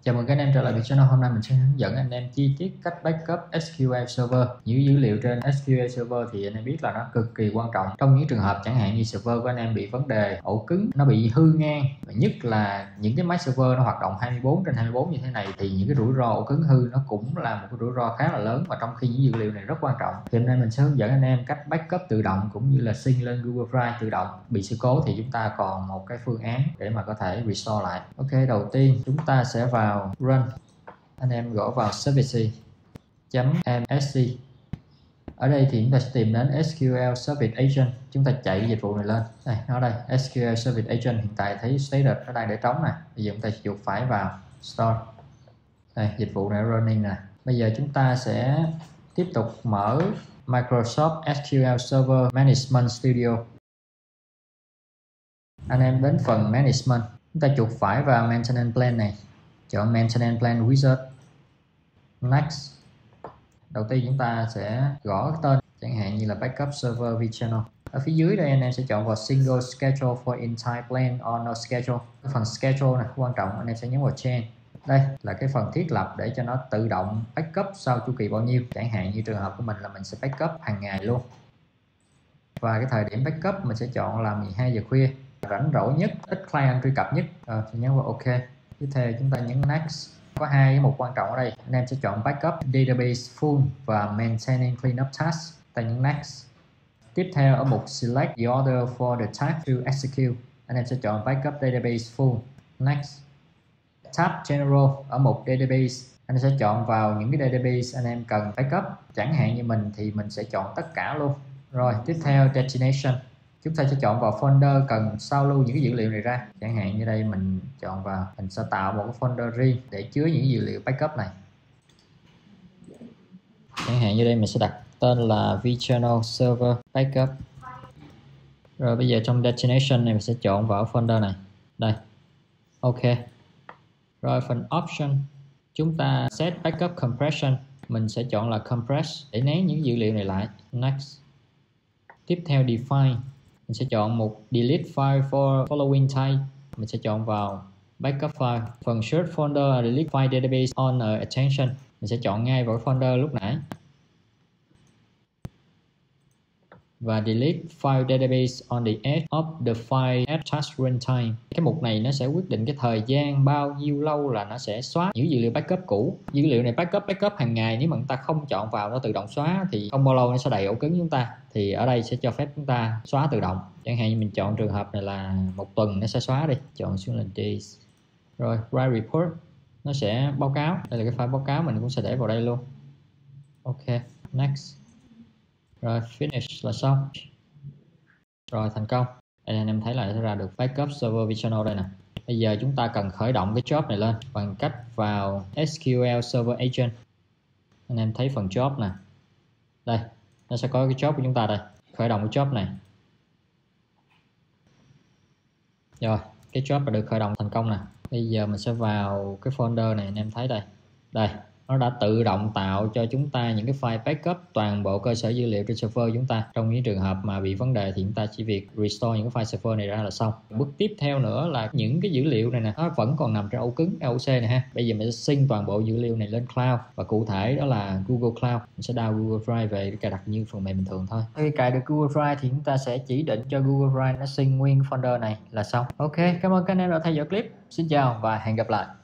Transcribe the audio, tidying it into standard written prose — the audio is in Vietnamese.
Chào mừng các anh em trở lại với channel. Hôm nay mình sẽ hướng dẫn anh em chi tiết cách backup SQL Server. Những dữ liệu trên SQL Server thì anh em biết là nó cực kỳ quan trọng trong những trường hợp chẳng hạn như server của anh em bị vấn đề ổ cứng, nó bị hư ngang, và nhất là những cái máy server nó hoạt động 24/24 như thế này thì những cái rủi ro ổ cứng hư nó cũng là một cái rủi ro khá là lớn, và trong khi những dữ liệu này rất quan trọng thì hôm nay mình sẽ hướng dẫn anh em cách backup tự động cũng như là sync lên Google Drive tự động. Bị sự cố thì chúng ta còn một cái phương án để mà có thể restore lại. Ok, đầu tiên chúng ta sẽ vào Run, anh em gõ vào service.msc. Ở đây thì chúng ta sẽ tìm đến SQL Service Agent, chúng ta chạy dịch vụ này lên. Đây, nó đây, SQL Service Agent, hiện tại thấy status nó đang để trống nè. Bây giờ chúng ta chuột phải vào Start. Đây, dịch vụ này running nè. Bây giờ chúng ta sẽ tiếp tục mở Microsoft SQL Server Management Studio. Anh em đến phần Management, chúng ta chuột phải vào Maintenance Plan này, chọn Maintenance Plan Wizard, Next. Đầu tiên chúng ta sẽ gõ tên, chẳng hạn như là Backup Server vChannel. Ở phía dưới đây anh em sẽ chọn vào Single Schedule for Entire Plan or No Schedule. Cái phần Schedule này quan trọng, anh em sẽ nhấn vào Change. Đây là cái phần thiết lập để cho nó tự động backup sau chu kỳ bao nhiêu. Chẳng hạn như trường hợp của mình là mình sẽ backup hàng ngày luôn. Và cái thời điểm backup mình sẽ chọn là 12 giờ khuya, rảnh rỗi nhất, ít client truy cập nhất. Thì nhấn vào OK. Tiếp theo chúng ta nhấn Next. Có hai cái mục quan trọng ở đây, anh em sẽ chọn Backup Database Full và Maintaining Cleanup Task. Ta nhấn Next. Tiếp theo ở mục Select the order for the task to execute, anh em sẽ chọn Backup Database Full. Next. Tab General ở mục Database, anh sẽ chọn vào những cái database anh em cần backup. Chẳng hạn như mình thì mình sẽ chọn tất cả luôn. Rồi tiếp theo Destination, chúng ta sẽ chọn vào folder cần sao lưu những cái dữ liệu này ra. Chẳng hạn như đây mình chọn vào, mình sẽ tạo một cái folder riêng để chứa những dữ liệu backup này. Chẳng hạn như đây mình sẽ đặt tên là vChannel Server Backup. Rồi bây giờ trong Destination này mình sẽ chọn vào folder này. Đây. OK. Rồi phần Option, chúng ta set Backup Compression, mình sẽ chọn là Compress để nén những dữ liệu này lại. Next. Tiếp theo Define, mình sẽ chọn mục Delete File for Following Type, mình sẽ chọn vào Backup File. Phần Search Folder Delete File Database on Attention, mình sẽ chọn ngay vào folder lúc nãy. Và Delete File Database on the edge of the file at task runtime. Cái mục này nó sẽ quyết định cái thời gian bao nhiêu lâu là nó sẽ xóa những dữ liệu backup cũ. Dữ liệu này backup hàng ngày, nếu mà chúng ta không chọn vào nó tự động xóa thì không bao lâu nó sẽ đầy ổ cứng chúng ta. Thì ở đây sẽ cho phép chúng ta xóa tự động. Chẳng hạn như mình chọn trường hợp này là một tuần nó sẽ xóa đi, chọn xuống là days. Rồi write report, nó sẽ báo cáo. Đây là cái file báo cáo, mình cũng sẽ để vào đây luôn. OK, next. Rồi finish là xong. Rồi thành công. Đây anh em thấy là sẽ ra được Backup Server vChannel đây nè. Bây giờ chúng ta cần khởi động cái job này lên bằng cách vào SQL Server Agent. Anh em thấy phần job nè. Đây, nó sẽ có cái job của chúng ta đây. Khởi động cái job này. Rồi, cái job đã được khởi động thành công nè. Bây giờ mình sẽ vào cái folder này, anh em thấy đây. Đây, nó đã tự động tạo cho chúng ta những cái file backup toàn bộ cơ sở dữ liệu trên server chúng ta. Trong những trường hợp mà bị vấn đề thì chúng ta chỉ việc restore những cái file server này ra là xong. Bước tiếp theo nữa là những cái dữ liệu này nè, nó vẫn còn nằm trên ổ cứng EOC này ha. Bây giờ mình sẽ sync toàn bộ dữ liệu này lên cloud, và cụ thể đó là Google Cloud. Mình sẽ download Google Drive về để cài đặt như phần mềm bình thường thôi. Khi cài được Google Drive thì chúng ta sẽ chỉ định cho Google Drive nó sync nguyên folder này là xong. Ok, cảm ơn các anh em đã theo dõi clip. Xin chào và hẹn gặp lại.